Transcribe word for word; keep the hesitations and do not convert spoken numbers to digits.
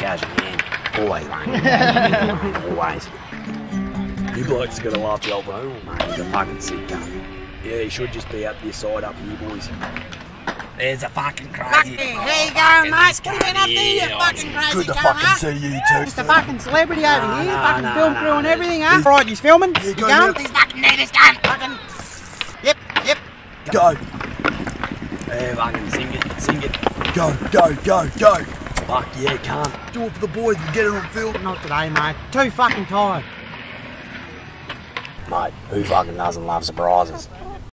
casual, man. Always, mate. Always. You blokes got a laugh to help home, mate. He's a fucking sick gun. Yeah, he should just be up this side up here, boys. There's a fucking crazy. There you go, mate. What have you been up there, you fucking crazy Good to cunt, fucking huh? see you two. Just a fucking celebrity over Nah, here, nah, fucking nah, film nah, crew and nah. everything, huh? Right, he's filming. Yeah, You go going? now. He's fucking dead, he's done. Fucking. Yep, yep. Go, Yeah, fucking sing it, sing it. go, go, go, go. Fuck yeah, can't. Do it for the boys and get it on film. Not today, mate. Too fucking tired. Mate, who fucking doesn't love surprises?